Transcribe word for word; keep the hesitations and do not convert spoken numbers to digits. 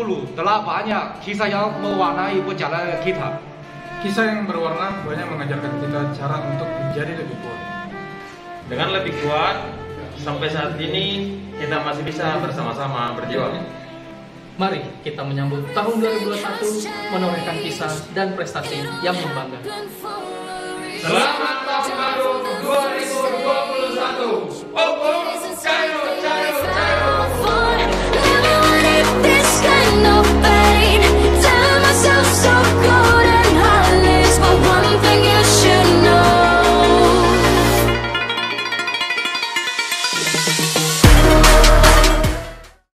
puluh telah banyak kisah yang mewarnai perjalanan kita. Kisah yang berwarna banyak mengajarkan kita cara untuk menjadi lebih kuat. Dengan lebih kuat, sampai saat ini kita masih bisa bersama-sama berjuang. Mari kita menyambut tahun dua ribu dua puluh satu menorehkan kisah dan prestasi yang membanggakan. Selamat